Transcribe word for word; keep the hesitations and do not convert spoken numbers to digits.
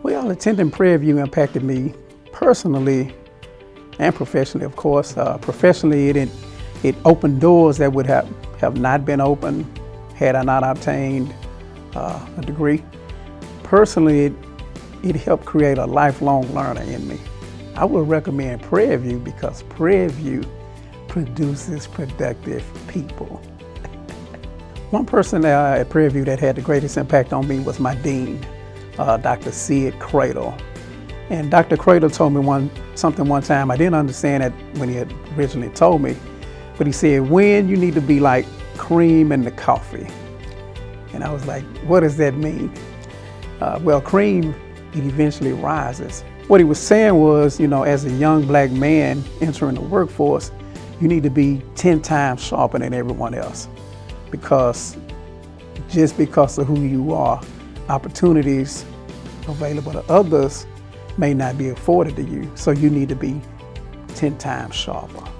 Well, attending Prairie View impacted me personally and professionally, of course. Uh, professionally, it, it opened doors that would have, have not been open had I not obtained uh, a degree. Personally, it, it helped create a lifelong learner in me. I would recommend Prairie View because Prairie View produces productive people. One person uh, at Prairie View that had the greatest impact on me was my dean, uh, Doctor Sid Cradle. And Doctor Cradle told me one, something one time. I didn't understand it when he had originally told me, but he said, "Wynne, you need to be like cream in the coffee." And I was like, what does that mean? Uh, well, cream, it eventually rises. What he was saying was, you know, as a young black man entering the workforce, you need to be ten times sharper than everyone else. Because just because of who you are, opportunities available to others may not be afforded to you. So you need to be ten times sharper.